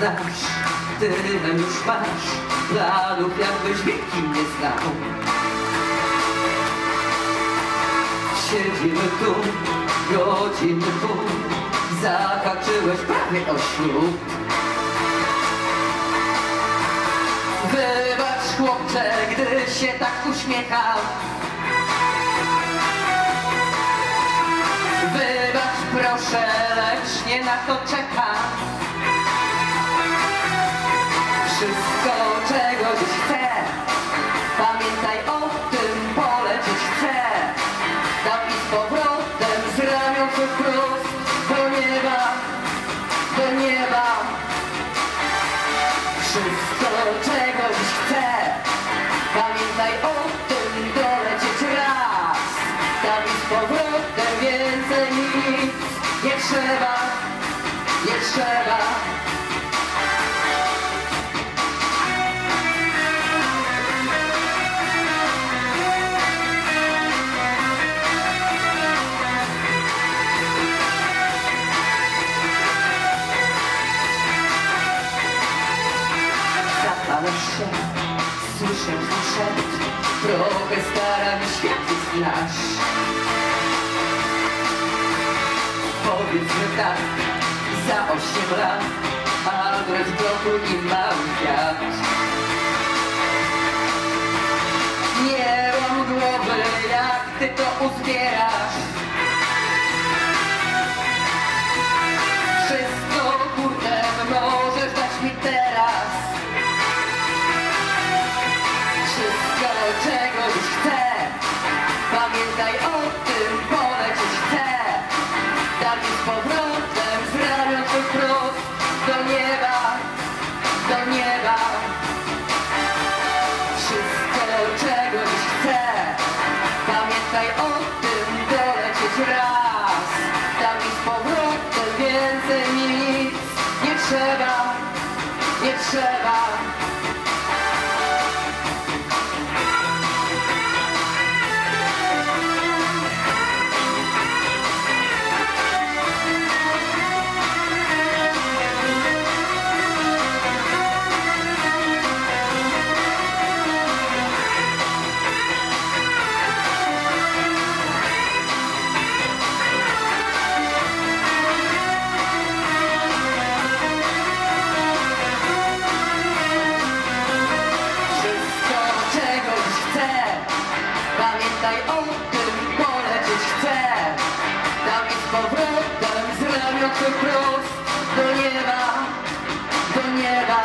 znasz, tyle już masz planów, jakbyś wieki nie znał. Siedzimy tu, godziny pół, zahaczyłeś prawie o ślub. Wybacz chłopcze, gdy się tak uśmiecham. Wybacz proszę, lecz nie na to czekam. Wszystko, czego dziś chcę, pamiętaj o tym, polecieć chcę. Tam i z powrotem, z ramion wprost do nieba, do nieba. Wszystko, czego dziś chcę, pamiętaj o tym, dolecieć raz. Tam i z powrotem, więcej nic nie trzeba, nie trzeba. Się, słyszę szept, trochę staram światło znasz. Powiedzmy tak, za 8 lat adres bloku i mały kwiat. Nie mam głowy, jak ty to uzbierasz. Wszystko hurtem możesz dać mi teraz. Czego dziś chcę, pamiętaj o tym, polecieć chcę. Tam i z powrotem, z ramion wprost do nieba, do nieba. Wszystko, czego dziś chcę, pamiętaj o tym, dolecieć raz. Tam i z powrotem, więcej nic nie trzeba, nie trzeba. Pamiętaj o tym, polecieć chcę. Tam i z powrotem, z ramion wprost do nieba, do nieba.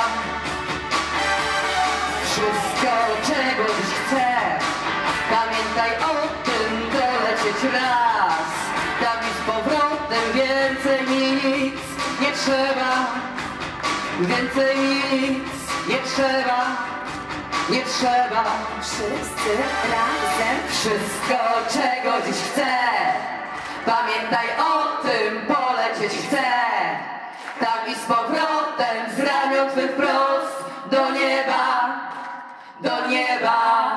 Wszystko, czego dziś chcę, pamiętaj o tym, dolecieć raz. Tam i z powrotem, więcej mi nic nie trzeba. Więcej mi nic nie trzeba. Nie trzeba. Wszyscy razem. Wszystko, czego dziś chcę, pamiętaj o tym, polecieć chcę. Tam i z powrotem, z ramion twych wprost do nieba, do nieba.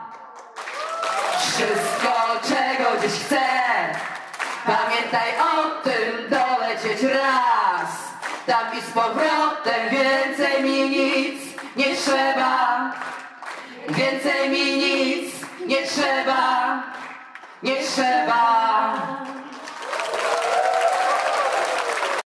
Wszystko, czego dziś chcę, pamiętaj o tym, dolecieć raz. Tam i z powrotem, więcej mi nic nie trzeba. Więcej mi nic nie trzeba, nie trzeba.